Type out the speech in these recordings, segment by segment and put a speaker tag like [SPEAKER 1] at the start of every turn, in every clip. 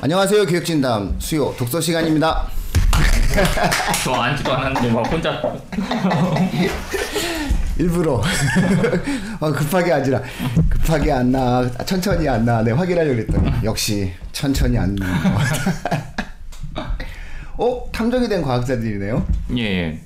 [SPEAKER 1] 안녕하세요. 교육진담 수요 독서 시간입니다.
[SPEAKER 2] 저 앉지도 않았는데 막 혼자
[SPEAKER 1] 일부러 급하게 앉으라. 급하게 안 나. 천천히 안 나. 내가 확인하려고 했더니 역시 천천히 안 나. 탐정이 된 과학자들이네요.
[SPEAKER 2] 예.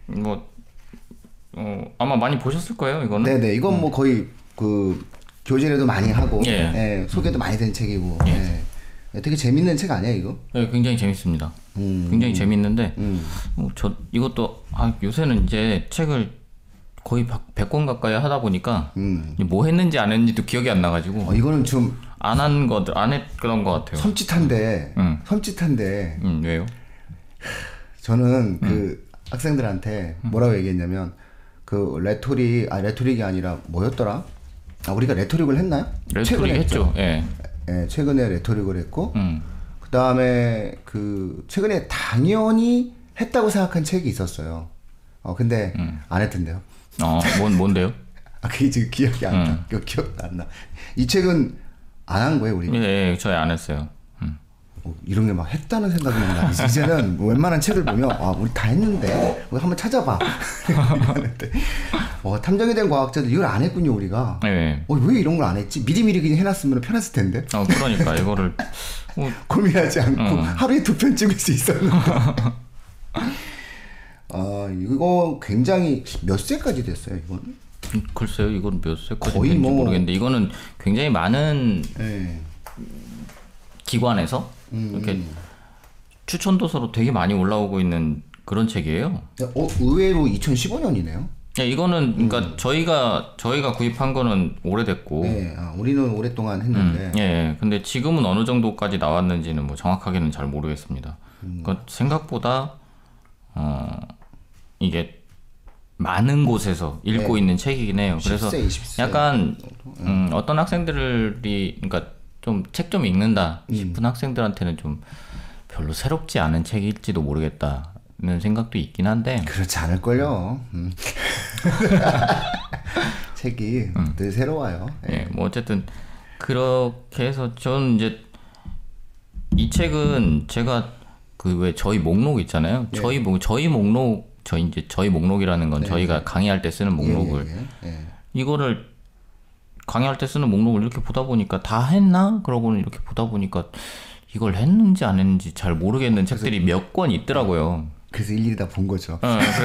[SPEAKER 2] 아마 많이 보셨을 거예요, 이거는.
[SPEAKER 1] 네네. 이건 뭐 거의 그 교재에도 많이 하고
[SPEAKER 2] 예.
[SPEAKER 1] 소개도 많이 된 책이고.
[SPEAKER 2] 예.
[SPEAKER 1] 되게 재밌는 책 아니야 이거?
[SPEAKER 2] 네, 굉장히 재밌습니다. 굉장히 재밌는데 저 이것도 요새는 이제 책을 거의 100권 가까이 하다 보니까 뭐 했는지 안 했는지도 기억이 안 나가지고
[SPEAKER 1] 이거는 좀
[SPEAKER 2] 안 했던 것 같아요.
[SPEAKER 1] 섬찟한데
[SPEAKER 2] 왜요?
[SPEAKER 1] 저는 그 학생들한테 뭐라고 얘기했냐면 그 레토릭이 아니라 뭐였더라? 우리가 레토릭을 했나요?
[SPEAKER 2] 레토릭 했죠. 예.
[SPEAKER 1] 예, 최근에 레토릭을 했고 그 다음에 그 최근에 당연히 했다고 생각한 책이 있었어요. 근데 안 했던데요.
[SPEAKER 2] 뭔데요?
[SPEAKER 1] 그게 지금 기억이 안 나. 기억도 안 나. 이 책은 안 한 거예요, 우리?
[SPEAKER 2] 예, 저희 안 했어요.
[SPEAKER 1] 이런 게 막 했다는 생각이 나. 이제는 웬만한 책을 보면 우리 다 했는데 우리 한번 찾아봐. 탐정이 된 과학자들 이걸 안 했군요, 우리가.
[SPEAKER 2] 네.
[SPEAKER 1] 왜 이런 걸 안 했지? 미리미리 그냥 해놨으면 편했을 텐데.
[SPEAKER 2] 그러니까 이거를
[SPEAKER 1] 고민하지 않고 하루에 2편 찍을 수 있었는데. 이거 굉장히 몇 세까지 됐어요, 이거는?
[SPEAKER 2] 글쎄요, 이건 몇 세까지
[SPEAKER 1] 거의
[SPEAKER 2] 됐는지 모르겠는데 이거는 굉장히 많은 기관에서 이렇게 추천 도서로 되게 많이 올라오고 있는 그런 책이에요.
[SPEAKER 1] 의외로 2015년이네요.
[SPEAKER 2] 네, 이거는 그러니까 저희가 구입한 거는 오래됐고,
[SPEAKER 1] 네, 우리는 오랫동안 했는데,
[SPEAKER 2] 예, 근데 지금은 어느 정도까지 나왔는지는 뭐 정확하게는 잘 모르겠습니다. 그러니까 생각보다 이게 많은 곳에서 읽고 있는 책이긴 해요. 그래서
[SPEAKER 1] 10세, 20세
[SPEAKER 2] 약간 어떤 학생들이 그러니까 좀 책 좀 읽는다 싶은 학생들한테는 좀 별로 새롭지 않은 책일지도 모르겠다는 생각도 있긴 한데
[SPEAKER 1] 그렇지 않을걸요. 책이 늘 새로워요.
[SPEAKER 2] 예, 뭐 어쨌든 그렇게 해서 저는 이제 이 책은 제가 그 왜 저희 목록 있잖아요. 저희 목록이라는 건 저희가 강의할 때 쓰는 목록을 이거를 강의할 때 쓰는 목록을 이렇게 보다 보니까 다 했나? 그러고는 이렇게 보다 보니까 이걸 했는지 안 했는지 잘 모르겠는 책들이 몇 권 있더라고요. 그래서
[SPEAKER 1] 일일이 다 본 거죠.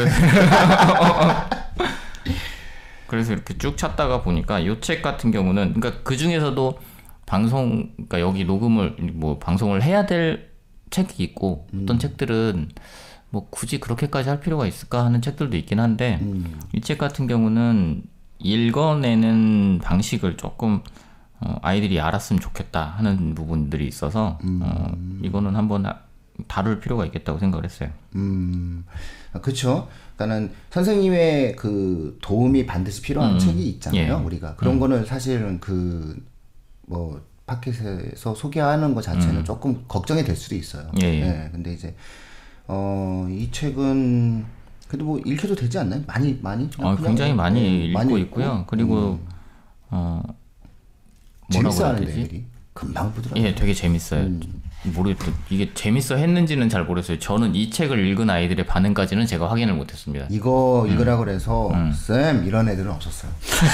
[SPEAKER 2] 그래서 이렇게 쭉 찾다가 보니까 이 책 같은 경우는 그러니까 그 중에서도 그러니까 여기 녹음을 뭐 방송을 해야 될 책이 있고 어떤 책들은 뭐 굳이 그렇게까지 할 필요가 있을까 하는 책들도 있긴 한데 이 책 같은 경우는 읽어내는 방식을 조금 아이들이 알았으면 좋겠다 하는 부분들이 있어서 이거는 한번 다룰 필요가 있겠다고 생각을 했어요.
[SPEAKER 1] 그렇죠. 그러니까는 선생님의 그 도움이 반드시 필요한 책이 있잖아요. 우리가 그런 거는 사실은 그 뭐 팟캐스트에서 소개하는 것 자체는 조금 걱정이 될 수도 있어요. 근데 이제 이 책은 그래도 뭐 읽혀도 되지 않나요? 많이?
[SPEAKER 2] 굉장히 많이 읽고 있고요. 그리고 뭐라고 해야 되지?
[SPEAKER 1] 애들이 금방 보더라고요.
[SPEAKER 2] 예, 되게 재밌어요. 모르겠어요. 이게 재밌어 했는지는 잘 모르겠어요. 저는 이 책을 읽은 아이들의 반응까지는 제가 확인을 못했습니다.
[SPEAKER 1] 이거 읽으라고 그래서 쌤 이런 애들은 없었어요.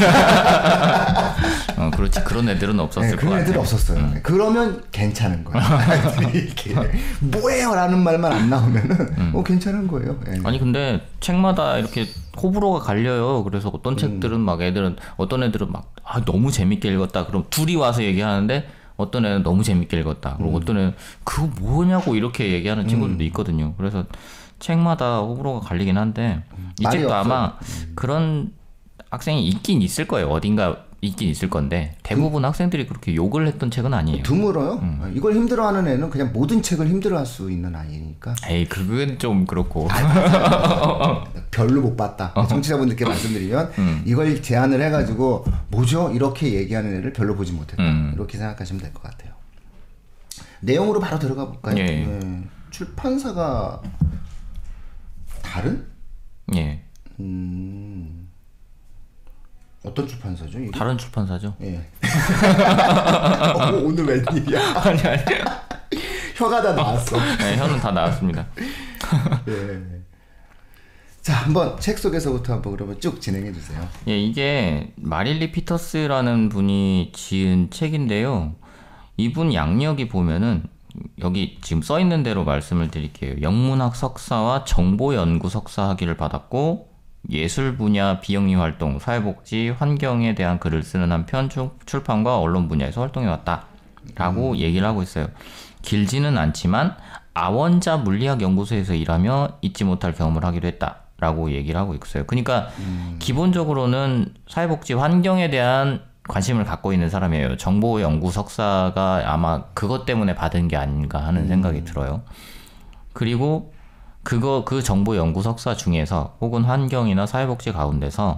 [SPEAKER 2] 그렇지. 그런 애들은 없었을 것 같아요.
[SPEAKER 1] 그런 애들은 없었어요. 그러면 괜찮은 거예요. 이렇게 뭐예요? 라는 말만 안 나오면은 괜찮은 거예요.
[SPEAKER 2] 아니 근데 책마다 이렇게 호불호가 갈려요. 그래서 어떤 책들은 막 어떤 애들은 막 너무 재밌게 읽었다. 그럼 둘이 와서 얘기하는데 어떤 애는 너무 재밌게 읽었다. 그리고 어떤 애는 그거 뭐냐고 이렇게 얘기하는 친구들도 있거든요. 그래서 책마다 호불호가 갈리긴 한데 이 책도 아마 그런 학생이 있긴 있을 거예요. 어딘가 있긴 있을 건데 대부분 학생들이 그렇게 욕을 했던 책은 아니에요.
[SPEAKER 1] 드물어요. 이걸 힘들어하는 애는 그냥 모든 책을 힘들어할 수 있는 아이니까.
[SPEAKER 2] 에이, 그건 좀 그렇고.
[SPEAKER 1] 별로 못 봤다. 청취자분들께 말씀드리면 이걸 제안을 해가지고 뭐죠? 이렇게 얘기하는 애를 별로 보지 못했다. 이렇게 생각하시면 될 것 같아요. 내용으로 바로 들어가 볼까요? 출판사가 다른?
[SPEAKER 2] 예.
[SPEAKER 1] 어떤 출판사죠? 이게?
[SPEAKER 2] 다른 출판사죠.
[SPEAKER 1] 예. 오늘 웬일이야?
[SPEAKER 2] 아니.
[SPEAKER 1] 혀가 다 나왔어.
[SPEAKER 2] 네, 혀는 다 나왔습니다.
[SPEAKER 1] 예. 자, 한번 책 속에서부터 한번 그러면 쭉 진행해 주세요.
[SPEAKER 2] 예, 이게 마릴리 피터스라는 분이 지은 책인데요. 이분 양력이 보면은 여기 지금 써 있는 대로 말씀을 드릴게요. 영문학 석사와 정보연구 석사 학위를 받았고 예술 분야 비영리 활동, 사회복지, 환경에 대한 글을 쓰는 한편 출판과 언론 분야에서 활동해 왔다라고 얘기를 하고 있어요. 길지는 않지만 아원자 물리학 연구소에서 일하며 잊지 못할 경험을 하기도 했다라고 얘기를 하고 있어요. 그러니까 기본적으로는 사회복지 환경에 대한 관심을 갖고 있는 사람이에요. 정보연구 석사가 아마 그것 때문에 받은 게 아닌가 하는 생각이 들어요. 그리고 그 정보 연구 석사 중에서 혹은 환경이나 사회복지 가운데서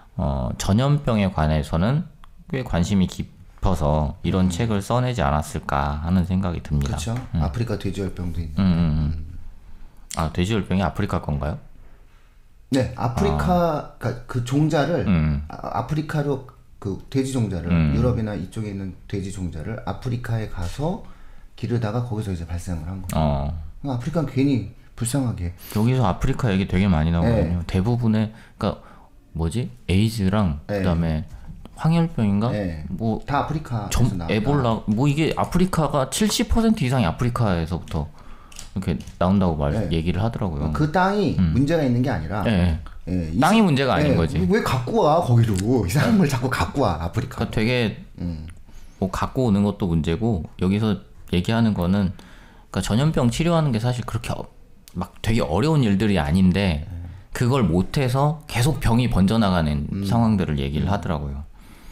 [SPEAKER 2] 전염병에 관해서는 꽤 관심이 깊어서 이런 책을 써내지 않았을까 하는 생각이 듭니다.
[SPEAKER 1] 그렇죠. 아프리카 돼지열병도 있는데.
[SPEAKER 2] 아, 돼지열병이 아프리카 건가요?
[SPEAKER 1] 네, 아프리카 그 종자를 아프리카로 그 돼지 종자를 유럽이나 이쪽에 있는 돼지 종자를 아프리카에 가서 기르다가 거기서 이제 발생을 한 거예요. 아프리카는 괜히 불쌍하게.
[SPEAKER 2] 여기서 아프리카 얘기 되게 많이 나오거든요. 네. 대부분의 그러니까 뭐지? 에이즈랑 네. 그다음에 황열병인가?
[SPEAKER 1] 네.
[SPEAKER 2] 뭐
[SPEAKER 1] 다 아프리카.
[SPEAKER 2] 에볼라 뭐 이게 아프리카가 70% 이상이 아프리카에서부터 이렇게 나온다고 얘기를 하더라고요.
[SPEAKER 1] 그 땅이 문제가 있는 게 아니라
[SPEAKER 2] 땅이 문제가 아닌 거지.
[SPEAKER 1] 왜 갖고 와 거기로 이 사람을 자꾸 갖고 와 아프리카.
[SPEAKER 2] 그러니까 되게 뭐 갖고 오는 것도 문제고 여기서 얘기하는 거는 그러니까 전염병 치료하는 게 사실 그렇게 막 되게 어려운 일들이 아닌데 그걸 못해서 계속 병이 번져나가는 상황들을 얘기를 하더라고요.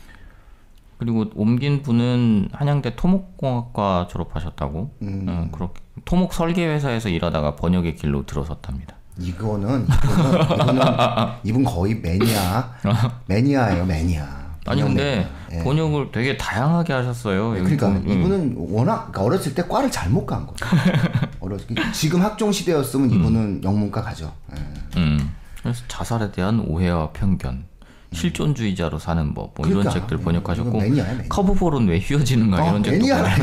[SPEAKER 2] 그리고 옮긴 분은 한양대 토목공학과 졸업하셨다고 그렇게 토목 설계회사에서 일하다가 번역의 길로 들어섰답니다.
[SPEAKER 1] 이거는 이분 거의 매니아예요, 매니아.
[SPEAKER 2] 아니 근데 번역을 되게 다양하게 하셨어요.
[SPEAKER 1] 그러니까 이분은 워낙 어렸을 때 과를 잘못 간 거예요. 지금 학종 시대였으면 이분은 영문과 가죠.
[SPEAKER 2] 그래서 자살에 대한 오해와 편견, 실존주의자로 사는 법, 뭐
[SPEAKER 1] 그러니까,
[SPEAKER 2] 이런 책들 번역하셨고
[SPEAKER 1] 매니아야.
[SPEAKER 2] 커브볼은 왜 휘어지는가 이런 책도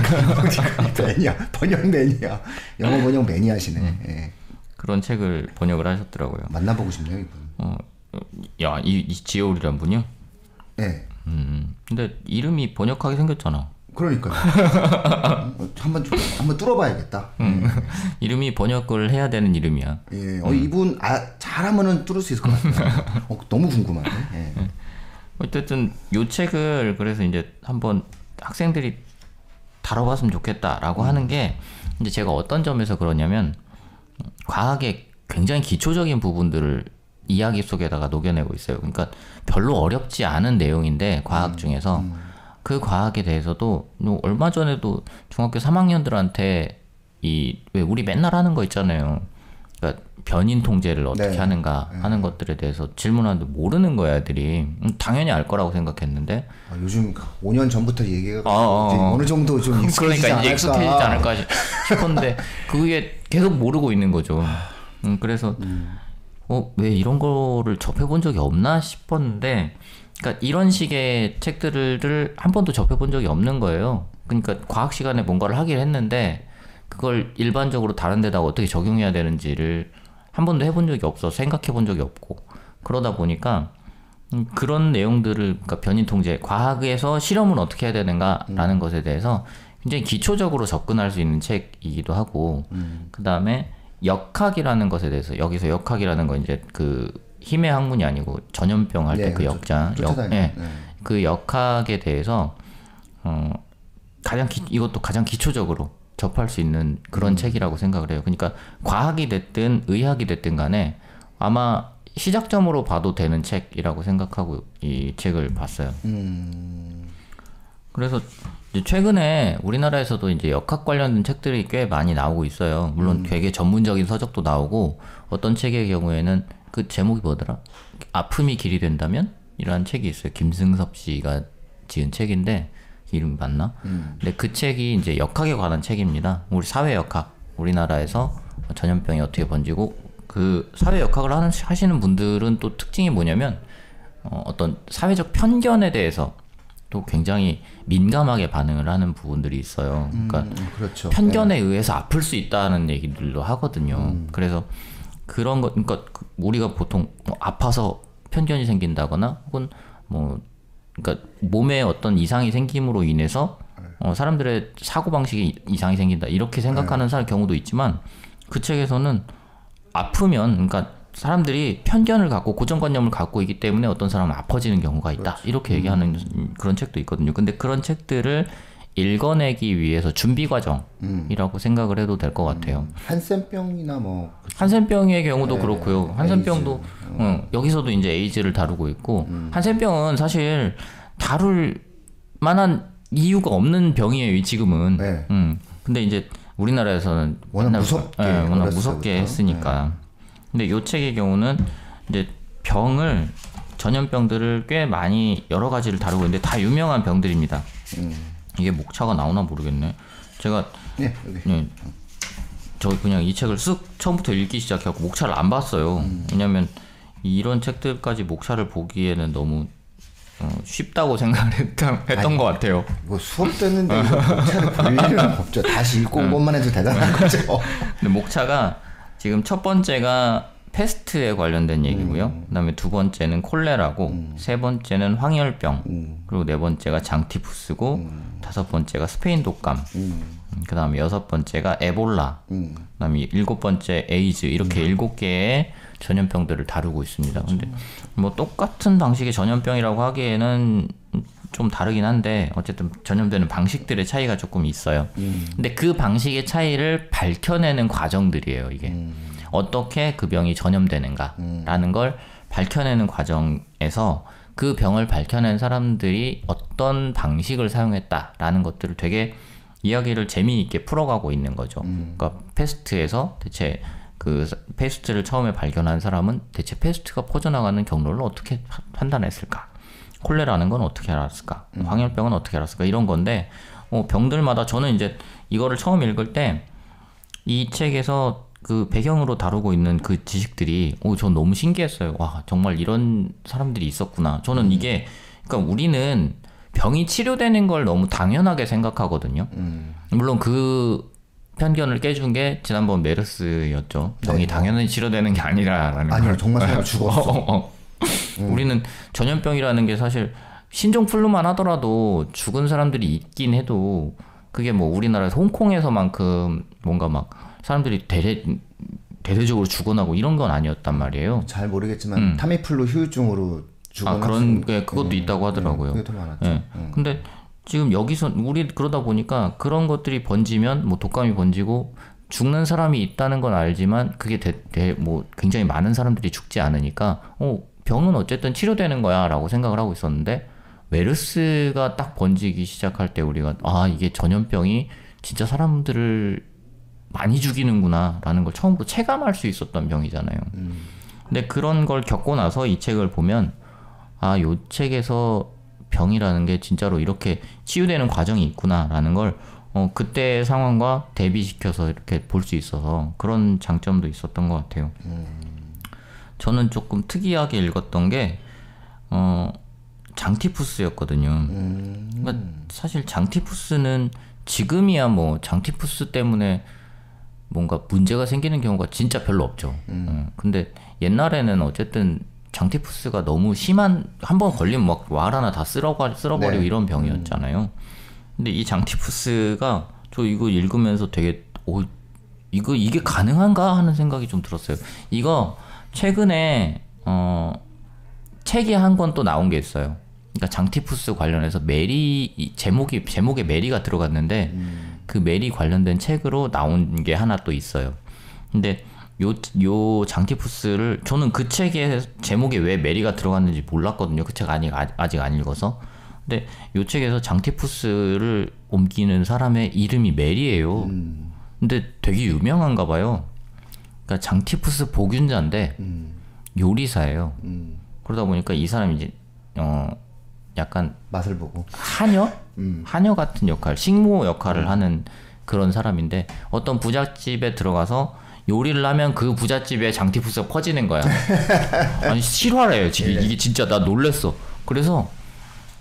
[SPEAKER 1] 매니아, 번역 매니아, 영어 번역 매니아시네.
[SPEAKER 2] 그런 책을 번역을 하셨더라고요.
[SPEAKER 1] 만나보고 싶네요, 이분.
[SPEAKER 2] 야, 이 지오리란 분이요?
[SPEAKER 1] 네.
[SPEAKER 2] 근데 이름이 번역하게 생겼잖아.
[SPEAKER 1] 그러니까요. 한번 뚫어봐야겠다.
[SPEAKER 2] 이름이 번역을 해야 되는 이름이야.
[SPEAKER 1] 예. 이분 잘하면은 뚫을 수 있을 것 같아요. 너무 궁금한데. 예.
[SPEAKER 2] 어쨌든 요 책을 그래서 이제 한번 학생들이 다뤄봤으면 좋겠다라고 하는 게 이제 제가 어떤 점에서 그러냐면 과학의 굉장히 기초적인 부분들을 이야기 속에다가 녹여내고 있어요. 그러니까 별로 어렵지 않은 내용인데 과학 중에서 그 과학에 대해서도 얼마 전에도 중학교 3학년들한테 왜 우리 맨날 하는 거 있잖아요. 그러니까 변인 통제를 어떻게 하는가 하는 것들에 대해서 질문하는데 모르는 거야 애들이. 당연히 알 거라고 생각했는데
[SPEAKER 1] 요즘 5년 전부터 얘기가 어느 정도 좀 익숙해지지
[SPEAKER 2] 그러니까 익숙해지지 않을까 싶었는데 그게 계속 모르고 있는 거죠. 그래서 왜 이런 거를 접해본 적이 없나 싶었는데 그러니까 이런 식의 책들을 한 번도 접해본 적이 없는 거예요. 그러니까 과학 시간에 뭔가를 하긴 했는데 그걸 일반적으로 다른 데다가 어떻게 적용해야 되는지를 한 번도 해본 적이 없어 생각해 본 적이 없고 그러다 보니까 그런 내용들을 그러니까 변인 통제 과학에서 실험은 어떻게 해야 되는가라는 것에 대해서 굉장히 기초적으로 접근할 수 있는 책이기도 하고 그 다음에 역학이라는 것에 대해서 여기서 역학이라는 건 이제 그 힘의 학문이 아니고 전염병 할 때 그 역자 그 역학에 대해서 이것도 가장 기초적으로 접할 수 있는 그런 책이라고 생각을 해요. 그러니까 과학이 됐든 의학이 됐든 간에 아마 시작점으로 봐도 되는 책이라고 생각하고 이 책을 봤어요. 그래서 이제 최근에 우리나라에서도 이제 역학 관련된 책들이 꽤 많이 나오고 있어요. 물론 되게 전문적인 서적도 나오고 어떤 책의 경우에는 그 제목이 뭐더라? 아픔이 길이 된다면? 이라는 책이 있어요. 김승섭 씨가 지은 책인데 이름 맞나? 근데 그 책이 이제 역학에 관한 책입니다. 우리 사회 역학, 우리나라에서 전염병이 어떻게 번지고 그 사회 역학을 하시는 분들은 또 특징이 뭐냐면 어떤 사회적 편견에 대해서 또 굉장히 민감하게 반응을 하는 부분들이 있어요. 그러니까
[SPEAKER 1] 그렇죠.
[SPEAKER 2] 편견에 의해서 아플 수 있다는 얘기들도 하거든요. 그래서 그런 거, 그러니까 우리가 보통 뭐 아파서 편견이 생긴다거나 혹은 뭐 그러니까 몸에 어떤 이상이 생김으로 인해서 사람들의 사고 방식에 이상이 생긴다 이렇게 생각하는 사람 경우도 있지만 그 책에서는 아프면 그러니까 사람들이 편견을 갖고 고정관념을 갖고 있기 때문에 어떤 사람은 아파지는 경우가 있다. 그렇지. 이렇게 얘기하는 그런 책도 있거든요. 근데 그런 책들을 읽어내기 위해서 준비 과정이라고 생각을 해도 될 것 같아요.
[SPEAKER 1] 한센병이나 뭐
[SPEAKER 2] 한센병의 경우도 그렇고요. 한센병도 여기서도 이제 에이즈를 다루고 있고 한센병은 사실 다룰 만한 이유가 없는 병이에요. 지금은.
[SPEAKER 1] 네.
[SPEAKER 2] 근데 이제 우리나라에서는
[SPEAKER 1] 워낙
[SPEAKER 2] 무섭게 했으니까. 근데 이 책의 경우는 이제 전염병들을 꽤 많이 여러 가지를 다루고 있는데 다 유명한 병들입니다. 이게 목차가 나오나 모르겠네. 제가 저 그냥 이 책을 쓱 처음부터 읽기 시작해갖고 목차를 안 봤어요. 왜냐면 이런 책들까지 목차를 보기에는 너무 쉽다고 생각을 했던 것 같아요.
[SPEAKER 1] 뭐 수업 듣는데 목차를 볼 일은 없죠. 다시 읽고 온 것만 해도 대단한 거죠.
[SPEAKER 2] 근데 목차가 지금 첫 번째가 패스트에 관련된 얘기고요. 그다음에 두 번째는 콜레라고, 세 번째는 황열병, 그리고 네 번째가 장티푸스고, 다섯 번째가 스페인 독감, 그다음에 여섯 번째가 에볼라, 그다음에 일곱 번째 에이즈 이렇게 일곱 개의 전염병들을 다루고 있습니다. 근데 뭐 똑같은 방식의 전염병이라고 하기에는 좀 다르긴 한데 어쨌든 전염되는 방식들의 차이가 조금 있어요. 근데 그 방식의 차이를 밝혀내는 과정들이에요. 이게 어떻게 그 병이 전염되는가라는 걸 밝혀내는 과정에서 그 병을 밝혀낸 사람들이 어떤 방식을 사용했다라는 것들을 되게 이야기를 재미있게 풀어가고 있는 거죠. 그러니까 패스트에서 대체 그 패스트를 처음에 발견한 사람은 대체 패스트가 퍼져나가는 경로를 어떻게 판단했을까? 콜레라는 건 어떻게 알았을까? 황열병은 어떻게 알았을까? 이런 건데 병들마다 저는 이제 이거를 처음 읽을 때 이 책에서 그 배경으로 다루고 있는 그 지식들이 전 너무 신기했어요. 와, 정말 이런 사람들이 있었구나. 저는 이게 그러니까 우리는 병이 치료되는 걸 너무 당연하게 생각하거든요. 물론 그 편견을 깨준 게 지난번 메르스였죠. 병이 당연히 치료되는 게 아니라라는 걸.
[SPEAKER 1] 아니요, 정말 사람 죽었어.
[SPEAKER 2] 우리는 전염병이라는 게 사실 신종플루만 하더라도 죽은 사람들이 있긴 해도 그게 뭐 우리나라에서 홍콩에서만큼 뭔가 막 사람들이 대대적으로 죽어나고 이런 건 아니었단 말이에요.
[SPEAKER 1] 잘 모르겠지만 타미플루 후유증으로 죽어났
[SPEAKER 2] 그런 게 그것도 있다고 하더라고요.
[SPEAKER 1] 그게 더 많았죠.
[SPEAKER 2] 근데 지금 여기서 우리 그러다 보니까 그런 것들이 번지면 뭐 독감이 번지고 죽는 사람이 있다는 건 알지만 그게 뭐 굉장히 많은 사람들이 죽지 않으니까 병은 어쨌든 치료되는 거야라고 생각을 하고 있었는데 메르스가 딱 번지기 시작할 때 우리가 이게 전염병이 진짜 사람들을 많이 죽이는구나라는 걸 처음부터 체감할 수 있었던 병이잖아요. 근데 그런 걸 겪고 나서 이 책을 보면 요 책에서 병이라는 게 진짜로 이렇게 치유되는 과정이 있구나라는 걸 그때의 상황과 대비시켜서 이렇게 볼 수 있어서 그런 장점도 있었던 것 같아요. 저는 조금 특이하게 읽었던 게 장티푸스였거든요. 그러니까 사실 장티푸스는 지금이야 뭐 장티푸스 때문에 뭔가 문제가 생기는 경우가 진짜 별로 없죠. 근데 옛날에는 어쨌든 장티푸스가 너무 심한 한번 걸리면 막 왈 하나 다 쓸어버리고 이런 병이었잖아요. 근데 이 장티푸스가 저 이거 읽으면서 되게 이게 가능한가 하는 생각이 좀 들었어요. 이거 최근에 책이 한 권 또 나온 게 있어요. 그러니까 장티푸스 관련해서 제목에 메리가 들어갔는데 그 메리 관련된 책으로 나온 게 하나 또 있어요. 근데 요 장티푸스를 저는 그 책의 제목에 왜 메리가 들어갔는지 몰랐거든요. 그 책 아직 안 읽어서. 근데 요 책에서 장티푸스를 옮기는 사람의 이름이 메리예요. 근데 되게 유명한가 봐요. 그러니까 장티푸스 보균자인데 요리사예요. 그러다 보니까 이 사람이 이제 약간
[SPEAKER 1] 맛을 보고
[SPEAKER 2] 하녀 같은 역할, 식모 역할을 하는 그런 사람인데 어떤 부잣집에 들어가서 요리를 하면 그 부잣집에 장티푸스가 퍼지는 거야. 아니 실화래요. 지금 이게 진짜 나 놀랬어. 그래서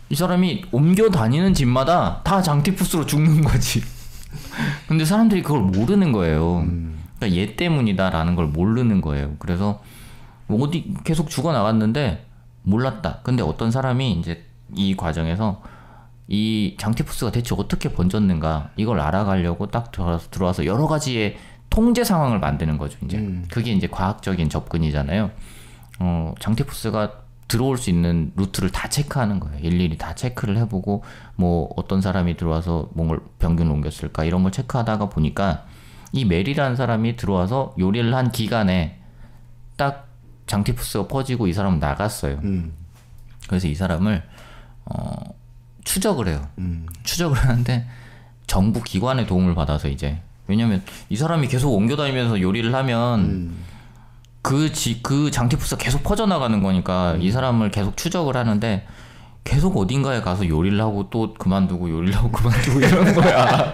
[SPEAKER 2] 이 사람이 옮겨 다니는 집마다 다 장티푸스로 죽는 거지. 근데 사람들이 그걸 모르는 거예요. 그러니까 얘 때문이다라는 걸 모르는 거예요. 그래서 어디 계속 죽어 나갔는데 몰랐다. 근데 어떤 사람이 이제 이 과정에서 이 장티푸스가 대체 어떻게 번졌는가 이걸 알아가려고 딱 들어와서 여러 가지의 통제 상황을 만드는 거죠. 이제 그게 이제 과학적인 접근이잖아요. 장티푸스가 들어올 수 있는 루트를 다 체크하는 거예요. 일일이 다 체크를 해보고 뭐 어떤 사람이 들어와서 뭔가 병균을 옮겼을까 이런 걸 체크하다가 보니까 이 메리라는 사람이 들어와서 요리를 한 기간에 딱 장티푸스가 퍼지고 이 사람은 나갔어요. 그래서 이 사람을 추적을 해요. 추적을 하는데 정부 기관의 도움을 받아서 이제 왜냐면 이 사람이 계속 옮겨다니면서 요리를 하면 그 장티푸스가 계속 퍼져나가는 거니까 이 사람을 계속 추적을 하는데 계속 어딘가에 가서 요리를 하고 또 그만두고 요리를 하고 그만두고 이러는 거야.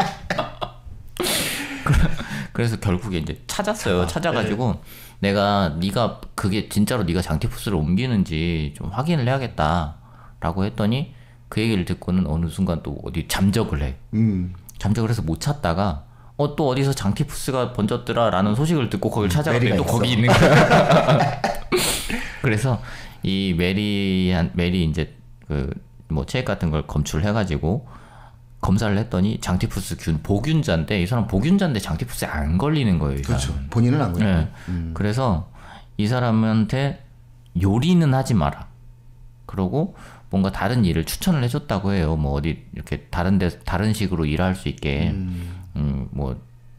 [SPEAKER 2] 그래서 결국에 이제 찾았어요. 찾아가지고 네가 그게 진짜로 네가 장티푸스를 옮기는지 좀 확인을 해야겠다라고 했더니 그 얘기를 듣고는 어느 순간 또 어디 잠적을 해. 잠적을 해서 못 찾다가 또 어디서 장티푸스가 번졌더라라는 소식을 듣고 거길 찾아갔더니 또 거기 있는 거야. 그래서 이 메리 이제 그 뭐 체액 같은 걸 검출을 해가지고 검사를 했더니 장티푸스 보균자인데 이 사람 보균자인데 장티푸스에 안 걸리는 거예요.
[SPEAKER 1] 그렇죠. 본인은 안 걸려요.
[SPEAKER 2] 네. 그래서 이 사람한테 요리는 하지 마라. 그러고 뭔가 다른 일을 추천을 해줬다고 해요. 뭐 어디 이렇게 다른 식으로 일할 수 있게 뭐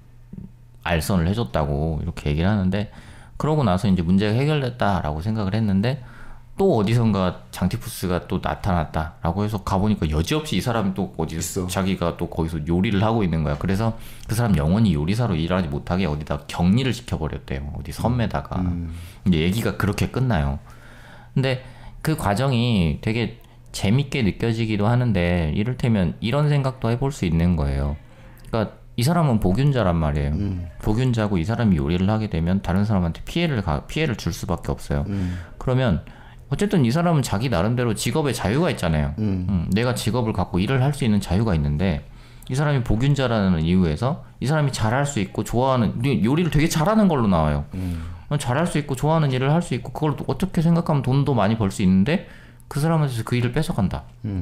[SPEAKER 2] 알선을 해줬다고 이렇게 얘기를 하는데 그러고 나서 이제 문제가 해결됐다라고 생각을 했는데 또 어디선가 장티푸스가 또 나타났다라고 해서 가보니까 여지없이 이 사람이 또 어디서 자기가 또 거기서 요리를 하고 있는 거야. 그래서 그 사람 영원히 요리사로 일하지 못하게 어디다 격리를 시켜버렸대요. 어디 섬에다가. 이제 얘기가 그렇게 끝나요. 근데 그 과정이 되게 재밌게 느껴지기도 하는데 이를테면 이런 생각도 해볼 수 있는 거예요. 그러니까 이 사람은 보균자란 말이에요. 보균자고 이 사람이 요리를 하게 되면 다른 사람한테 피해를 줄 수밖에 없어요. 그러면 어쨌든 이 사람은 자기 나름대로 직업의 자유가 있잖아요. 내가 직업을 갖고 일을 할 수 있는 자유가 있는데 이 사람이 보균자라는 이유에서 이 사람이 잘할 수 있고 좋아하는 요리를 되게 잘하는 걸로 나와요. 잘할 수 있고 좋아하는 일을 할 수 있고 그걸 어떻게 생각하면 돈도 많이 벌 수 있는데 그 사람한테서 그 일을 뺏어간다.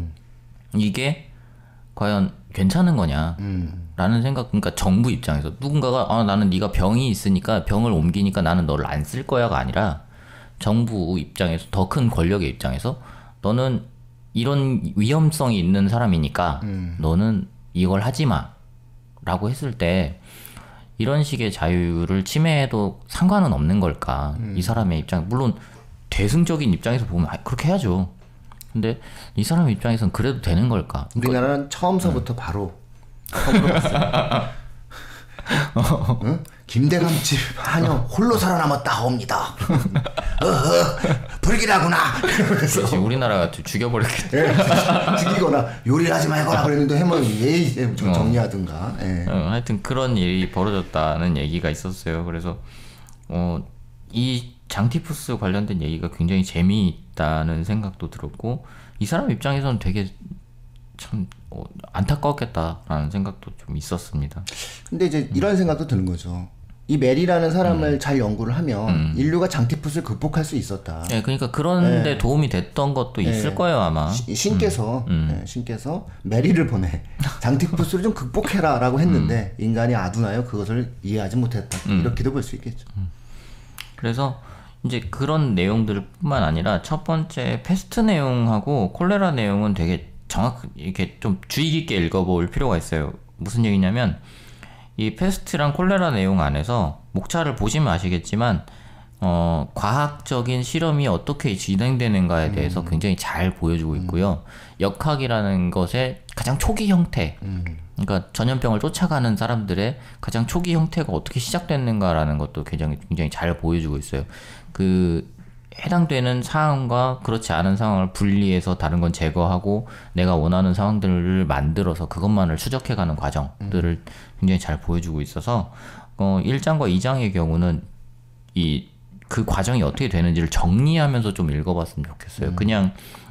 [SPEAKER 2] 이게 과연 괜찮은 거냐 라는 생각. 그러니까 정부 입장에서 누군가가 나는 네가 병이 있으니까 병을 옮기니까 나는 너를 안 쓸 거야가 아니라 정부 입장에서 더 큰 권력의 입장에서 너는 이런 위험성이 있는 사람이니까 너는 이걸 하지 마 라고 했을 때 이런 식의 자유를 침해해도 상관은 없는 걸까. 이 사람의 입장, 물론 대승적인 입장에서 보면 그렇게 해야죠. 근데 이 사람의 입장에서는 그래도 되는 걸까.
[SPEAKER 1] 우리나라는 처음서부터 바로 처음으로 봤어요. 응? 김대감집 한영 홀로 살아남았다옵니다. 불길하구나.
[SPEAKER 2] 그렇지, 우리나라가 죽여버렸겠지.
[SPEAKER 1] 죽이거나 요리를 하지 말거나 그랬는데 해면 예의 좀 정리하든가.
[SPEAKER 2] 하여튼 그런 일이 벌어졌다는 얘기가 있었어요. 그래서 이 장티푸스 관련된 얘기가 굉장히 재미있다는 생각도 들었고 이 사람 입장에서는 되게 참 안타까웠겠다라는 생각도 좀 있었습니다.
[SPEAKER 1] 근데 이제 이런 생각도 드는 거죠. 이 메리라는 사람을 잘 연구를 하면 인류가 장티푸스를 극복할 수 있었다.
[SPEAKER 2] 네, 그러니까 그런데 도움이 됐던 것도 있을 거예요 아마.
[SPEAKER 1] 신께서 신께서 메리를 보내 장티푸스를 좀 극복해라라고 했는데 인간이 아두나요 그것을 이해하지 못했다. 이렇게도 볼 수 있겠죠.
[SPEAKER 2] 그래서 이제 그런 내용들뿐만 아니라 첫 번째 패스트 내용하고 콜레라 내용은 되게 이렇게 좀 주의 깊게 읽어볼 필요가 있어요. 무슨 얘기냐면 이 패스트랑 콜레라 내용 안에서 목차를 보시면 아시겠지만 과학적인 실험이 어떻게 진행되는가에 대해서 굉장히 잘 보여주고 있고요. 역학이라는 것의 가장 초기 형태, 그러니까 전염병을 쫓아가는 사람들의 가장 초기 형태가 어떻게 시작됐는가라는 것도 굉장히 잘 보여주고 있어요. 그 해당되는 상황과 그렇지 않은 상황을 분리해서 다른 건 제거하고 내가 원하는 상황들을 만들어서 그것만을 추적해가는 과정들을 굉장히 잘 보여주고 있어서 1장과 2장의 경우는 그 과정이 어떻게 되는지를 정리하면서 좀 읽어봤으면 좋겠어요. 그냥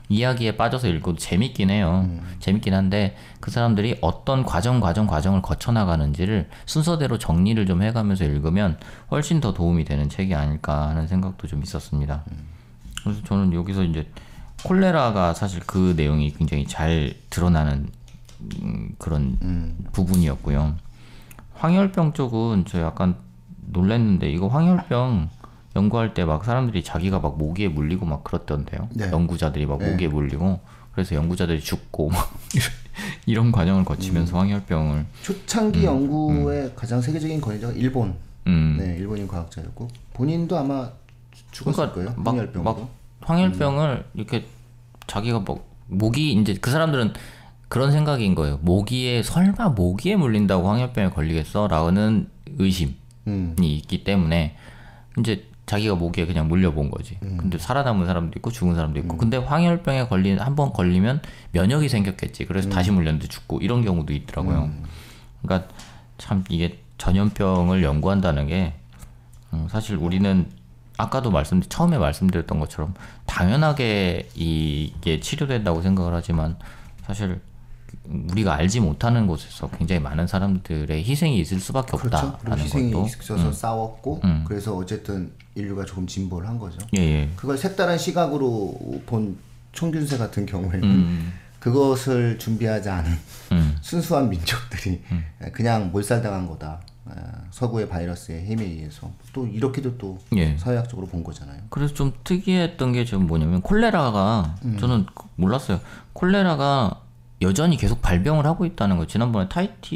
[SPEAKER 2] 이야기에 빠져서 읽어도 재밌긴 해요. 재밌긴 한데 그 사람들이 어떤 과정을 거쳐나가는지를 순서대로 정리를 좀 해가면서 읽으면 훨씬 더 도움이 되는 책이 아닐까 하는 생각도 좀 있었습니다. 그래서 저는 여기서 이제 콜레라가 사실 그 내용이 굉장히 잘 드러나는 그런 부분이었고요. 황열병 쪽은 저 약간 놀랐는데 이거 황열병 연구할 때 막 사람들이 자기가 막 모기에 물리고 막 그렇던데요. 네. 연구자들이 막 모기에 물리고 그래서 연구자들이 죽고 막 이런 과정을 거치면서 황열병을
[SPEAKER 1] 초창기 연구의 가장 세계적인 권위자가 일본. 네, 일본인 과학자였고 본인도 아마 죽었을 거예요. 황열병으로. 막
[SPEAKER 2] 황열병을 이렇게 자기가 뭐 모기 이제 그 사람들은 그런 생각인 거예요. 설마 모기에 물린다고 황열병에 걸리겠어라는 의심이 있기 때문에 이제 자기가 모기에 그냥 물려본 거지. 근데 살아남은 사람도 있고 죽은 사람도 있고. 근데 황열병에 한번 걸리면 면역이 생겼겠지. 그래서 다시 물렸는데 죽고 이런 경우도 있더라고요. 그러니까 참 이게 전염병을 연구한다는 게 사실 우리는 아까도 처음에 말씀드렸던 것처럼 당연하게 이게 치료된다고 생각을 하지만 사실 우리가 알지 못하는 곳에서 굉장히 많은 사람들의 희생이 있을 수밖에 없다라는 것도.
[SPEAKER 1] 희생이 있어서 싸웠고 그래서 어쨌든 인류가 조금 진보를 한 거죠.
[SPEAKER 2] 예.
[SPEAKER 1] 그걸 색다른 시각으로 본 총균세 같은 경우에는 그것을 준비하지 않은 순수한 민족들이 그냥 몰살당한 거다. 서구의 바이러스의 힘에 의해서 또 이렇게도 또 사회학적으로 본 거잖아요. 그래서
[SPEAKER 2] 좀 특이했던 게 좀 뭐냐면 콜레라가 저는 몰랐어요. 콜레라가 여전히 계속 발병을 하고 있다는 거. 지난번에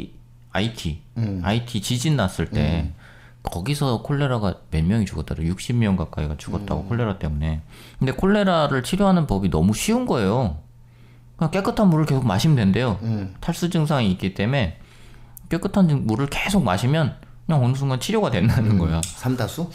[SPEAKER 2] IT 지진 났을 때 거기서 콜레라가 몇 명이 죽었다고 60명 가까이가 죽었다고 콜레라 때문에. 근데 콜레라를 치료하는 법이 너무 쉬운 거예요. 그냥 깨끗한 물을 계속 마시면 된대요. 탈수 증상이 있기 때문에 깨끗한 물을 계속 마시면 그냥 어느 순간 치료가 된다는 거야.
[SPEAKER 1] 삼다수?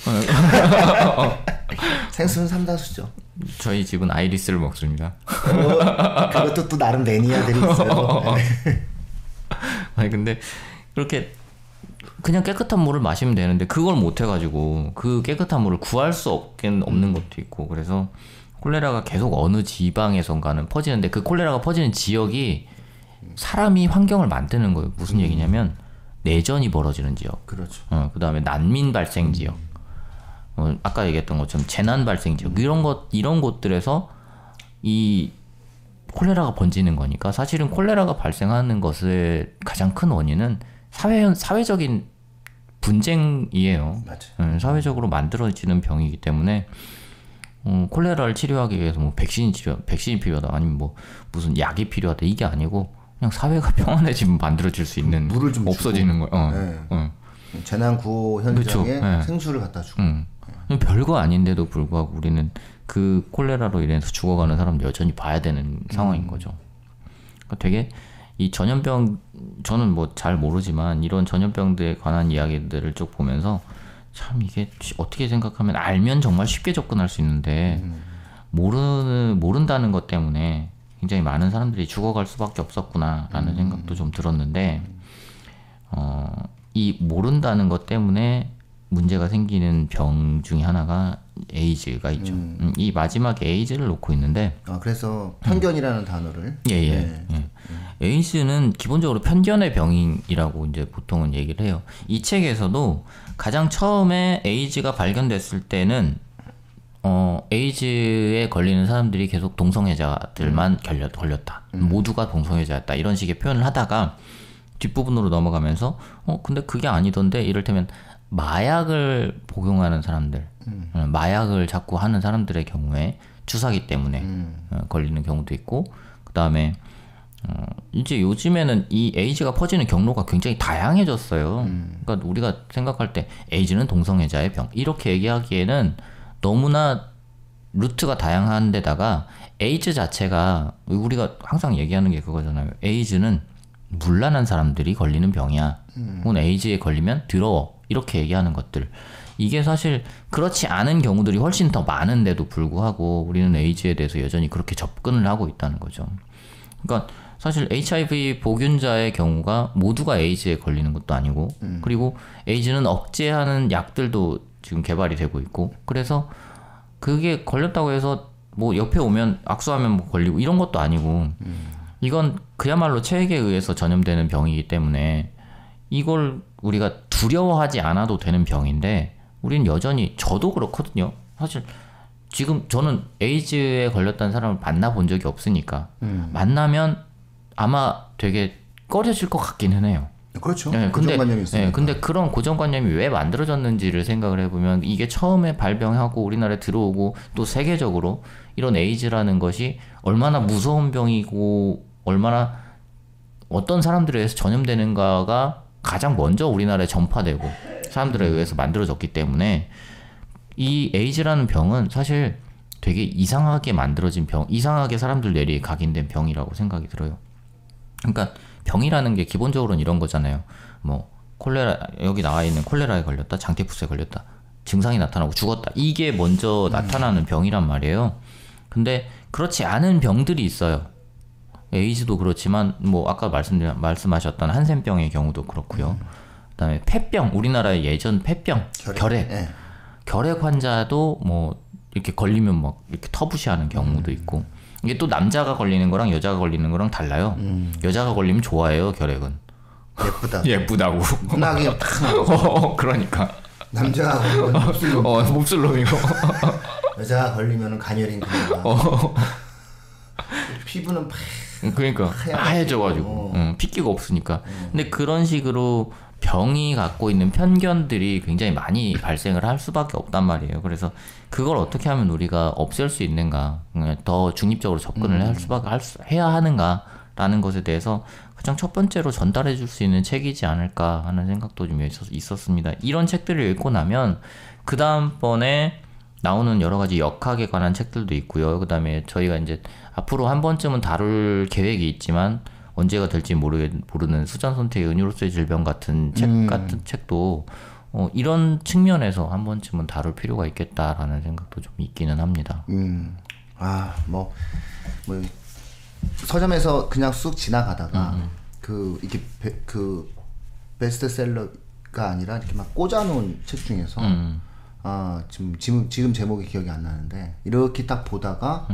[SPEAKER 1] 생수는 삼다수죠.
[SPEAKER 2] 저희 집은 아이리스를 먹습니다.
[SPEAKER 1] 그것도 또 나름 매니아들이 있어요.
[SPEAKER 2] 아니 근데 그렇게 그냥 깨끗한 물을 마시면 되는데 그걸 못 해가지고 그 깨끗한 물을 구할 수 없는 것도 있고 그래서 콜레라가 계속 어느 지방에선가는 퍼지는데 그 콜레라가 퍼지는 지역이 사람이 환경을 만드는 거예요. 무슨 얘기냐면 내전이 벌어지는 지역.
[SPEAKER 1] 그렇죠.
[SPEAKER 2] 그 다음에 난민 발생 지역. 아까 얘기했던 것처럼 재난 발생 지역. 이런 곳들에서 이 콜레라가 번지는 거니까 사실은 콜레라가 발생하는 것의 가장 큰 원인은 사회적인 분쟁이에요.
[SPEAKER 1] 맞아요.
[SPEAKER 2] 사회적으로 만들어지는 병이기 때문에 콜레라를 치료하기 위해서 뭐 백신이 필요하다 아니면 뭐 무슨 약이 필요하다 이게 아니고 그냥 사회가 평안해지면 만들어질 수 있는
[SPEAKER 1] 물을 좀
[SPEAKER 2] 없어지는 거예요.
[SPEAKER 1] 재난 구호 현장에 생수를 갖다 주고.
[SPEAKER 2] 별거 아닌데도 불구하고 우리는 그 콜레라로 인해서 죽어가는 사람 여전히 봐야 되는 상황인 거죠. 그러니까 되게 이 전염병 저는 뭐 잘 모르지만 이런 전염병들에 관한 이야기들을 쭉 보면서 참 이게 어떻게 생각하면 알면 정말 쉽게 접근할 수 있는데 모른다는 것 때문에 굉장히 많은 사람들이 죽어갈 수밖에 없었구나라는 생각도 좀 들었는데 이 모른다는 것 때문에 문제가 생기는 병 중에 하나가 에이즈가 있죠. 이 마지막에 에이즈를 놓고 있는데
[SPEAKER 1] 그래서 편견이라는 단어를
[SPEAKER 2] 에이즈는 기본적으로 편견의 병이라고 이제 보통은 얘기를 해요. 이 책에서도 가장 처음에 에이즈가 발견됐을 때는 에이즈에 걸리는 사람들이 계속 동성애자들만 걸렸다. 모두가 동성애자였다. 이런 식의 표현을 하다가 뒷부분으로 넘어가면서 근데 그게 아니던데 이를테면 마약을 복용하는 사람들, 마약을 자꾸 하는 사람들의 경우에 주사기 때문에 걸리는 경우도 있고 그 다음에 이제 요즘에는 이 에이즈가 퍼지는 경로가 굉장히 다양해졌어요. 그러니까 우리가 생각할 때 에이즈는 동성애자의 병 이렇게 얘기하기에는 너무나 루트가 다양한 데다가 에이즈 자체가 우리가 항상 얘기하는 게 그거잖아요. 에이즈는 문란한 사람들이 걸리는 병이야. 혹은 에이즈에 걸리면 더러워. 이렇게 얘기하는 것들. 이게 사실 그렇지 않은 경우들이 훨씬 더 많은데도 불구하고 우리는 에이즈에 대해서 여전히 그렇게 접근을 하고 있다는 거죠. 그러니까 사실 HIV 보균자의 경우가 모두가 에이즈에 걸리는 것도 아니고 그리고 에이즈는 억제하는 약들도 지금 개발이 되고 있고 그래서 그게 걸렸다고 해서 뭐 옆에 오면 악수하면 뭐 걸리고 이런 것도 아니고 이건 그야말로 체액에 의해서 전염되는 병이기 때문에 이걸 우리가 두려워하지 않아도 되는 병인데 우리는 여전히 저도 그렇거든요. 사실 지금 저는 에이즈에 걸렸다는 사람을 만나본 적이 없으니까 만나면 아마 되게 꺼려질 것 같기는 해요.
[SPEAKER 1] 그렇죠. 네, 고정관념이 있어요.
[SPEAKER 2] 네, 근데 그런 고정관념이 왜 만들어졌는지를 생각을 해보면 이게 처음에 발병하고 우리나라에 들어오고 또 세계적으로 이런 에이즈라는 것이 얼마나 무서운 병이고 얼마나 어떤 사람들에 의해서 전염되는가가 가장 먼저 우리나라에 전파되고 사람들에 의해서 만들어졌기 때문에 이 에이즈라는 병은 사실 되게 이상하게 만들어진 병, 이상하게 사람들 뇌리에 각인된 병이라고 생각이 들어요. 그러니까 병이라는 게 기본적으로는 이런 거잖아요. 뭐 콜레라, 여기 나와 있는 콜레라에 걸렸다, 장티푸스에 걸렸다, 증상이 나타나고 죽었다. 이게 먼저 나타나는 병이란 말이에요. 근데 그렇지 않은 병들이 있어요. 에이즈도 그렇지만 뭐 아까 말씀하셨던 한센병의 경우도 그렇고요. 그다음에 폐병, 우리나라의 예전 폐병, 결핵. 네. 결핵 환자도 뭐 이렇게 걸리면 막 이렇게 터부시하는 경우도 있고. 이게 또 남자가 걸리는 거랑 여자가 걸리는 거랑 달라요. 여자가 걸리면 좋아해요, 결핵은.
[SPEAKER 1] 예쁘다.
[SPEAKER 2] 예쁘다고.
[SPEAKER 1] 눈하기
[SPEAKER 2] 그러니까.
[SPEAKER 1] 남자가 걸리면 몹쓸놈.
[SPEAKER 2] 몹쓸놈이고.
[SPEAKER 1] 여자가 걸리면 가녀린 그녀가. 피부는
[SPEAKER 2] 그러니까 하얘져가지고 핏기가 없으니까. 근데 그런 식으로 병이 갖고 있는 편견들이 굉장히 많이 발생을 할 수밖에 없단 말이에요. 그래서 그걸 어떻게 하면 우리가 없앨 수 있는가, 더 중립적으로 접근을 해야 하는가라는 것에 대해서 가장 첫 번째로 전달해 줄 수 있는 책이지 않을까 하는 생각도 좀 있었습니다. 이런 책들을 읽고 나면 그 다음번에 나오는 여러 가지 역학에 관한 책들도 있고요. 그 다음에 저희가 이제 앞으로 한 번쯤은 다룰 계획이 있지만 언제가 될지 모르는 수잔 손택의 은유로서의 질병 같은 책 같은 책도 이런 측면에서 한 번쯤은 다룰 필요가 있겠다라는 생각도 좀 있기는 합니다.
[SPEAKER 1] 뭐 서점에서 그냥 쑥 지나가다가 이게 그 베스트셀러가 아니라 이렇게 막 꽂아놓은 책 중에서 지금 제목이 기억이 안 나는데 이렇게 딱 보다가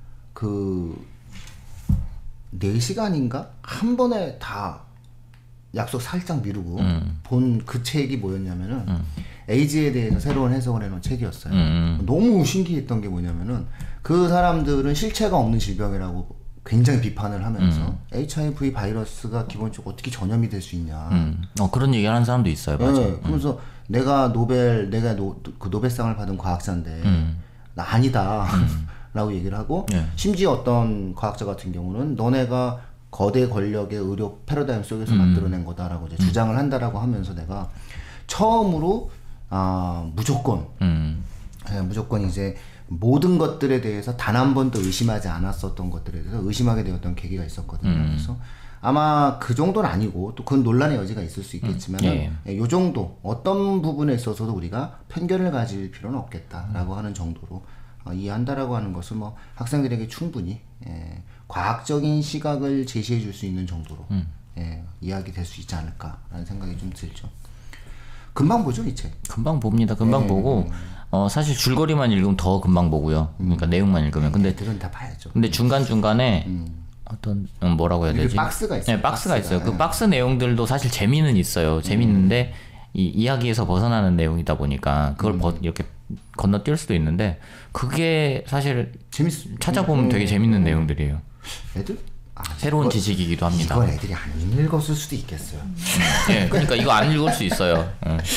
[SPEAKER 1] 4시간인가? 한 번에 다 약속 살짝 미루고 본 그 책이 뭐였냐면은 에이즈에 대해서 새로운 해석을 해놓은 책이었어요. 너무 신기했던 게 뭐냐면은 그 사람들은 실체가 없는 질병이라고 굉장히 비판을 하면서 HIV 바이러스가 기본적으로 어떻게 전염이 될 수 있냐.
[SPEAKER 2] 그런 얘기 하는 사람도 있어요. 맞아.
[SPEAKER 1] 네, 그러면서 내가 그 노벨상을 받은 과학자인데 나 아니다. 라고 얘기를 하고 심지어 어떤 과학자 같은 경우는 너네가 거대 권력의 의료 패러다임 속에서 만들어낸 거다라고 이제 주장을 한다라고 하면서 내가 처음으로 무조건 이제 모든 것들에 대해서 단 한 번도 의심하지 않았었던 것들에 대해서 의심하게 되었던 계기가 있었거든요. 그래서 아마 그 정도는 아니고 또 그건 논란의 여지가 있을 수 있겠지만 요 정도 어떤 부분에 있어서도 우리가 편견을 가질 필요는 없겠다라고 하는 정도로 이해한다라고 하는 것은 뭐 학생들에게 충분히 과학적인 시각을 제시해 줄 수 있는 정도로 이야기될 수 있지 않을까라는 생각이 좀 들죠. 금방 보죠, 이 책.
[SPEAKER 2] 금방 봅니다. 금방 보고 사실 줄거리만 읽으면 더 금방 보고요. 그러니까 내용만 읽으면. 근데
[SPEAKER 1] 애들은 다 봐야죠.
[SPEAKER 2] 근데 중간중간에 어떤 뭐라고 해야 되지?
[SPEAKER 1] 박스가 있어요.
[SPEAKER 2] 네, 박스가 있어요. 그 박스 내용들도 사실 재미는 있어요. 재밌는데 이 이야기에서 벗어나는 내용이다 보니까 그걸 이렇게 건너뛸 수도 있는데 그게 사실 찾아보면 되게 재밌는 내용들이에요.
[SPEAKER 1] 애들?
[SPEAKER 2] 새로운 지식이기도 합니다.
[SPEAKER 1] 이걸 애들이 안 읽었을 수도 있겠어요.
[SPEAKER 2] 네, 그러니까 이거 안 읽을 수 있어요.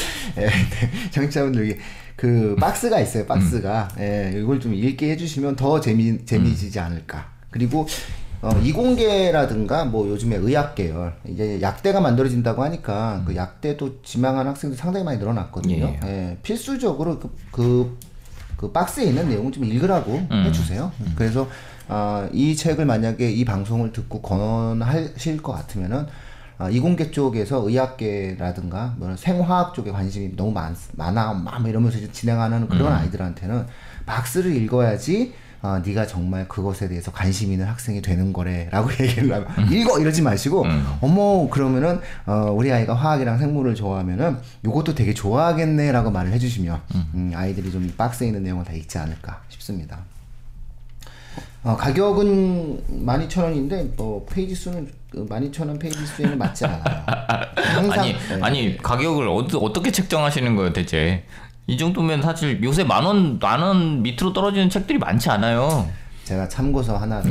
[SPEAKER 1] 청취자분들 그 박스가 있어요. 박스가 이걸 좀 읽게 해주시면 더 재미지지 않을까. 그리고 이공계라든가 뭐 요즘에 의학 계열 이제 약대가 만들어진다고 하니까 그 약대도 지망한 학생들 상당히 많이 늘어났거든요. 필수적으로 그 박스에 있는 내용을 좀 읽으라고 해주세요. 그래서 이 책을 만약에 이 방송을 듣고 권하실 것 같으면은 이공계 쪽에서 의학계라든가 뭐 생화학 쪽에 관심이 너무 많아 막 이러면서 진행하는 그런 아이들한테는 박스를 읽어야지 네가 정말 그것에 대해서 관심 있는 학생이 되는 거래라고 얘기를 하면 읽어 이러지 마시고 어머 그러면은 우리 아이가 화학이랑 생물을 좋아하면은 요것도 되게 좋아하겠네라고 말을 해주시면 아이들이 좀 박스에 있는 내용을 다 읽지 않을까 싶습니다. 가격은 12,000원인데 뭐 페이지 수는 12,000원 페이지 수에는 맞지 않아요. 항상
[SPEAKER 2] 아니 가격을 어떻게 책정하시는 거예요 대체? 이 정도면 사실 요새 만 원 밑으로 떨어지는 책들이 많지 않아요.
[SPEAKER 1] 제가 참고서 하나를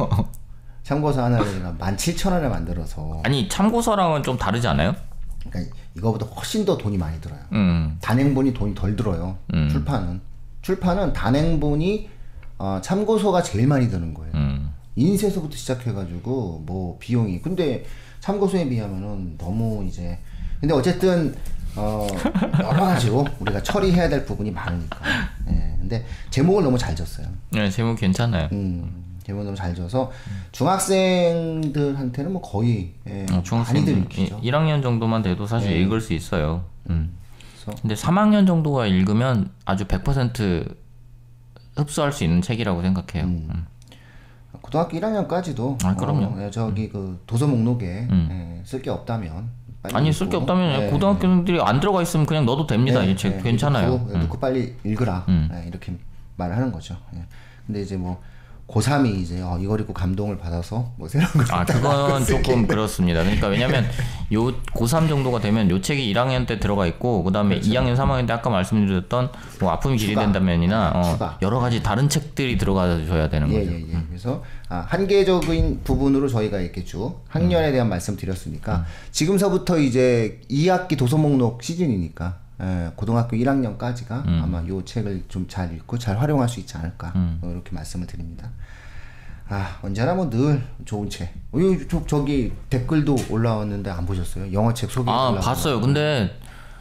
[SPEAKER 1] 제가 17,000원에 만들어서.
[SPEAKER 2] 아니 참고서랑은 좀 다르지 않아요?
[SPEAKER 1] 그러니까 이거보다 훨씬 더 돈이 많이 들어요. 단행본이 돈이 덜 들어요. 출판은 단행본이 참고서가 제일 많이 드는 거예요. 인쇄서부터 시작해가지고 뭐 비용이. 근데 참고서에 비하면은 너무 이제. 근데 어쨌든 여러 가지로 우리가 처리해야 될 부분이 많으니까. 예. 근데 제목을 너무 잘 졌어요.
[SPEAKER 2] 네, 제목 괜찮아요.
[SPEAKER 1] 제목 너무 잘 져서 중학생들한테는 뭐 거의 많이들 읽히죠.
[SPEAKER 2] 1학년 정도만 돼도 사실 읽을 수 있어요. 근데 3학년 정도가 읽으면 아주 100% 흡수할 수 있는 책이라고 생각해요.
[SPEAKER 1] 고등학교 1학년까지도
[SPEAKER 2] 그럼요.
[SPEAKER 1] 저기 그 도서 목록에 쓸 게 없다면
[SPEAKER 2] 아니 쓸 게 없다면 고등학교생들이 안 들어가 있으면 그냥 넣어도 됩니다. 이 책 괜찮아요.
[SPEAKER 1] 넣고 빨리 읽으라 이렇게 말하는 거죠. 근데 이제 뭐 고3이 이제 이걸 읽고 감동을 받아서 뭐 새로운 걸
[SPEAKER 2] 그건 조금 그렇습니다. 그러니까 왜냐면 요 고3 정도가 되면 요 책이 1학년 때 들어가 있고 그다음에 그렇죠. 2학년 3학년 때 아까 말씀드렸던 뭐 아픔이 길이 된다면이나 여러 가지 다른 책들이 들어가줘야 되는 거죠.
[SPEAKER 1] 그래서 한계적인 부분으로 저희가 이렇게 쭉 학년에 대한 말씀 드렸으니까 지금서부터 이제 2학기 도서 목록 시즌이니까 고등학교 1학년까지가 아마 이 책을 좀 잘 읽고 잘 활용할 수 있지 않을까 이렇게 말씀을 드립니다. 언제나 뭐 늘 좋은 책. 저기 댓글도 올라왔는데 안 보셨어요? 영어책 소개.
[SPEAKER 2] 봤어요. 근데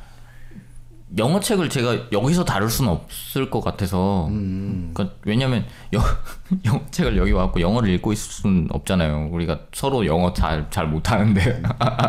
[SPEAKER 2] 영어책을 제가 여기서 다룰 수는 없을 것 같아서. 그러니까 왜냐면 영어책을 여기 와갖고 영어를 읽고 있을 수는 없잖아요. 우리가 서로 영어 잘 못하는데.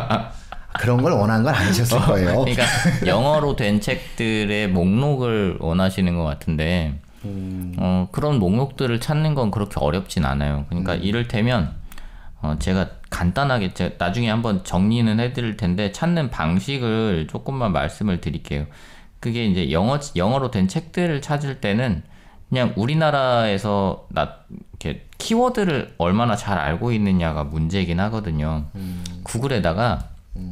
[SPEAKER 1] 그런 걸 원한 건 아니셨을 거예요.
[SPEAKER 2] 그러니까 영어로 된 책들의 목록을 원하시는 것 같은데 그런 목록들을 찾는 건 그렇게 어렵진 않아요. 그러니까 이를테면 제가 간단하게 나중에 한번 정리는 해드릴 텐데 찾는 방식을 조금만 말씀을 드릴게요. 그게 이제 영어로 된 책들을 찾을 때는 그냥 우리나라에서 이렇게 키워드를 얼마나 잘 알고 있느냐가 문제이긴 하거든요. 구글에다가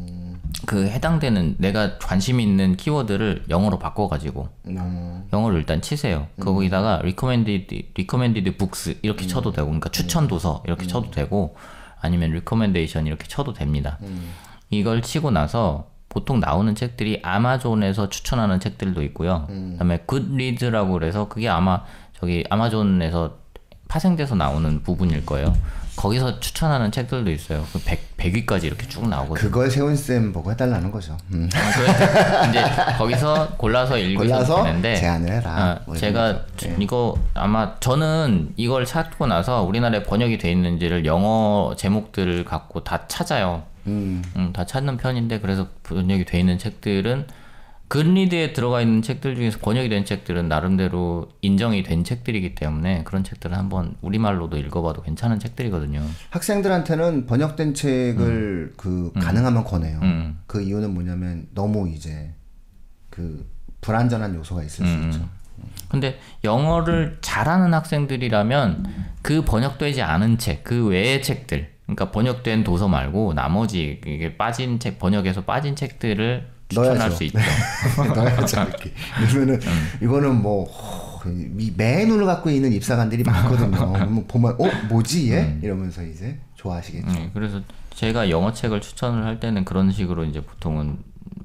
[SPEAKER 2] 그 해당되는 내가 관심 있는 키워드를 영어로 바꿔가지고 영어를 일단 치세요. 거기다가 recommended books 이렇게 쳐도 되고, 그러니까 추천 도서 이렇게 쳐도 되고, 아니면 recommendation 이렇게 쳐도 됩니다. 이걸 치고 나서 보통 나오는 책들이 아마존에서 추천하는 책들도 있고요. 그다음에 굿리드라고 그래서 그게 아마 저기 아마존에서 파생돼서 나오는 부분일 거예요. 거기서 추천하는 책들도 있어요. 100위까지 이렇게 쭉 나오거든요.
[SPEAKER 1] 그걸 세훈쌤 보고 해달라는 거죠.
[SPEAKER 2] 이제 거기서 골라서 읽으셔도 되는데
[SPEAKER 1] 제안을 해라.
[SPEAKER 2] 제가 이거 아마 저는 이걸 찾고 나서 우리나라에 번역이 돼 있는지를 영어 제목들을 갖고 다 찾아요. 다 찾는 편인데, 그래서 번역이 돼 있는 책들은 굿리드에 들어가 있는 책들 중에서 번역이 된 책들은 나름대로 인정이 된 책들이기 때문에 그런 책들은 한번 우리말로도 읽어봐도 괜찮은 책들이거든요.
[SPEAKER 1] 학생들한테는 번역된 책을 가능하면 권해요. 그 이유는 뭐냐면 너무 이제 그 불안전한 요소가 있을 수 있죠.
[SPEAKER 2] 근데 영어를 잘하는 학생들이라면 그 번역되지 않은 책, 그 외의 책들, 그러니까 번역된 도서 말고 나머지 이게 빠진 책, 번역에서 빠진 책들을 추천할 수 있죠.
[SPEAKER 1] 넣어야죠. 이렇게. 그러면은 이거는 뭐 매 눈을 갖고 있는 입사관들이 많거든요. 보면 뭐지 얘? 이러면서 이제 좋아하시겠죠.
[SPEAKER 2] 그래서 제가 영어 책을 추천을 할 때는 그런 식으로 이제 보통은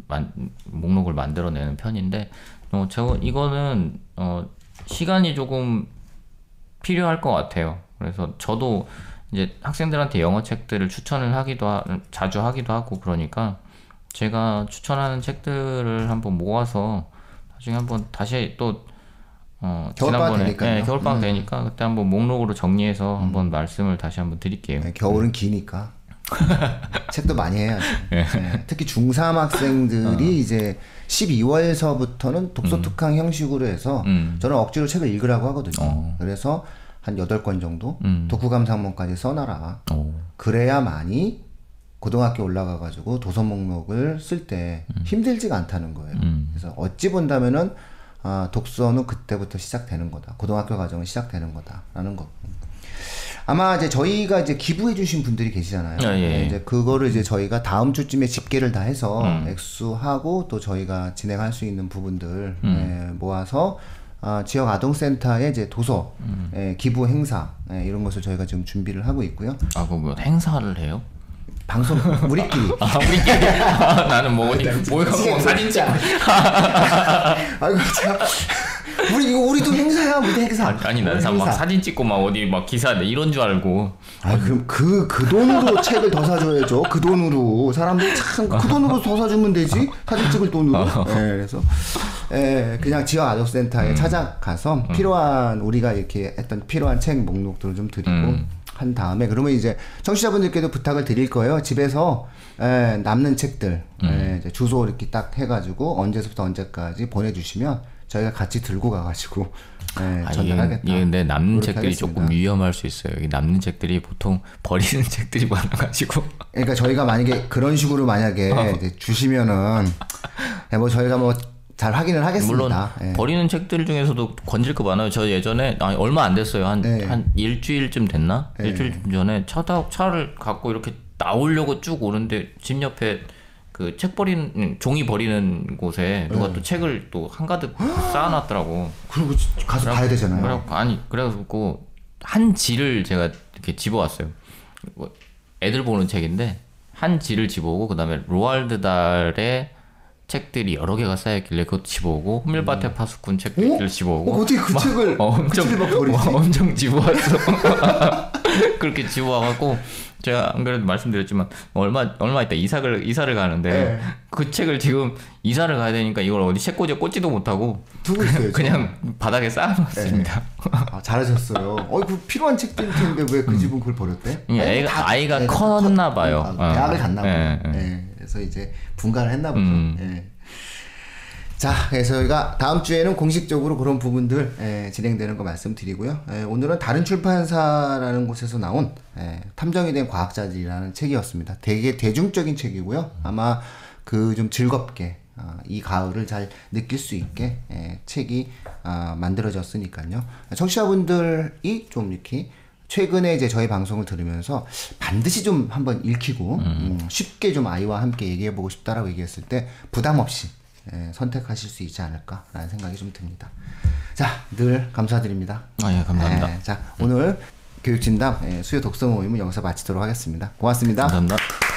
[SPEAKER 2] 목록을 만들어내는 편인데, 이거는 시간이 조금 필요할 것 같아요. 그래서 저도 이제 학생들한테 영어 책들을 추천을 자주 하기도 하고, 그러니까 제가 추천하는 책들을 한번 모아서 나중에 한번 다시 또
[SPEAKER 1] 겨울방학 되니까요.
[SPEAKER 2] 겨울방학 되니까 그때 한번 목록으로 정리해서 한번 말씀을 다시 한번 드릴게요.
[SPEAKER 1] 겨울은 기니까 책도 많이 해야죠. 특히 중3 학생들이 이제 12월서부터는 독서특강 형식으로 해서 저는 억지로 책을 읽으라고 하거든요. 그래서 한 8권 정도 독후감 상문까지 써놔라. 그래야만이 고등학교 올라가가지고 도서 목록을 쓸 때 힘들지가 않다는 거예요. 그래서 어찌 본다면은 독서는 그때부터 시작되는 거다. 고등학교 과정은 시작되는 거다라는 거. 아마 이제 저희가 이제 기부해주신 분들이 계시잖아요.
[SPEAKER 2] 예.
[SPEAKER 1] 이제 그거를 이제 저희가 다음 주쯤에 집계를 다 해서 액수하고 또 저희가 진행할 수 있는 부분들 모아서 지역 아동센터의 이제 도서 기부 행사 이런 것을 저희가 지금 준비를 하고 있고요.
[SPEAKER 2] 그거 뭐 행사를 해요?
[SPEAKER 1] 방송 우리끼리.
[SPEAKER 2] 우리끼리. 나는 뭐 어디 모여서 사진 찍고.
[SPEAKER 1] 아이고 참. 우리도 행사야 무대 행사.
[SPEAKER 2] 아니 난 막 사진 찍고 막 어디 막 기사 이런 줄 알고.
[SPEAKER 1] 그럼 그 돈으로 책을 더 사줘야죠. 그 돈으로 사람들이 참 그 돈으로 더 사주면 되지. 사진 찍을 돈으로. 그래서 그냥 지역 아동센터에 찾아가서 필요한 우리가 이렇게 했던 필요한 책 목록들을 좀 드리고 한 다음에 그러면 이제 청취자분들께도 부탁을 드릴 거예요. 집에서 남는 책들 이제 주소 이렇게 딱 해가지고 언제부터 언제까지 보내주시면 저희가 같이 들고 가가지고 전달하겠다.
[SPEAKER 2] 이게 근데 남는 책들이
[SPEAKER 1] 하겠습니다.
[SPEAKER 2] 조금 위험할 수 있어요. 이 남는 책들이 보통 버리는 책들이 많아가지고.
[SPEAKER 1] 그러니까 저희가 만약에 그런 식으로 만약에 이제 주시면은 뭐 저희가 뭐 잘 확인을 하겠습니다.
[SPEAKER 2] 물론 버리는 책들 중에서도 건질 거 많아요. 저 예전에 얼마 안 됐어요. 한 일주일쯤 됐나? 일주일 전에 차를 갖고 이렇게 나오려고 쭉 오는데 집 옆에 그 책 버리는 종이 버리는 곳에 누가 또 책을 또 한가득 쌓아놨더라고.
[SPEAKER 1] 그리고 가서 봐야 되잖아요.
[SPEAKER 2] 그래가지고 한 지를 제가 이렇게 집어왔어요. 애들 보는 책인데 한 지를 집어오고 그다음에 로알드 달의 책들이 여러 개가 쌓여있길래 그것도 집어오고 호밀밭의 파수꾼 책들을 집어오고
[SPEAKER 1] 어떻게 그 책을
[SPEAKER 2] 엄청 집어왔어. 그렇게 집어와갖고 제가 안 그래도 말씀드렸지만 얼마 있다 이사를 가는데 그 책을 지금 이사를 가야 되니까 이걸 어디 책꽂이에 꽂지도 못하고
[SPEAKER 1] 두고 있어요.
[SPEAKER 2] 그냥 바닥에 쌓아놨습니다.
[SPEAKER 1] 잘하셨어요. 그 필요한 책들일 텐데 왜 그 집은 그걸 버렸대?
[SPEAKER 2] 아이가 컸나 봐요.
[SPEAKER 1] 대학을 갔나 봐요. 그래서 이제 분가를 했나 보죠. 자, 그래서 저희가 다음 주에는 공식적으로 그런 부분들 진행되는 거 말씀드리고요. 오늘은 다른 출판사라는 곳에서 나온 탐정이 된 과학자들이라는 책이었습니다. 되게 대중적인 책이고요. 아마 그 좀 즐겁게 이 가을을 잘 느낄 수 있게 책이 만들어졌으니까요. 청취자분들이 좀 이렇게 최근에 이제 저희 방송을 들으면서 반드시 좀 한번 읽히고 쉽게 좀 아이와 함께 얘기해보고 싶다라고 얘기했을 때 부담 없이 선택하실 수 있지 않을까라는 생각이 좀 듭니다. 자, 늘 감사드립니다.
[SPEAKER 2] 예, 감사합니다.
[SPEAKER 1] 자, 오늘 교육진담 수요 독서 모임은 여기서 마치도록 하겠습니다. 고맙습니다.
[SPEAKER 2] 감사합니다.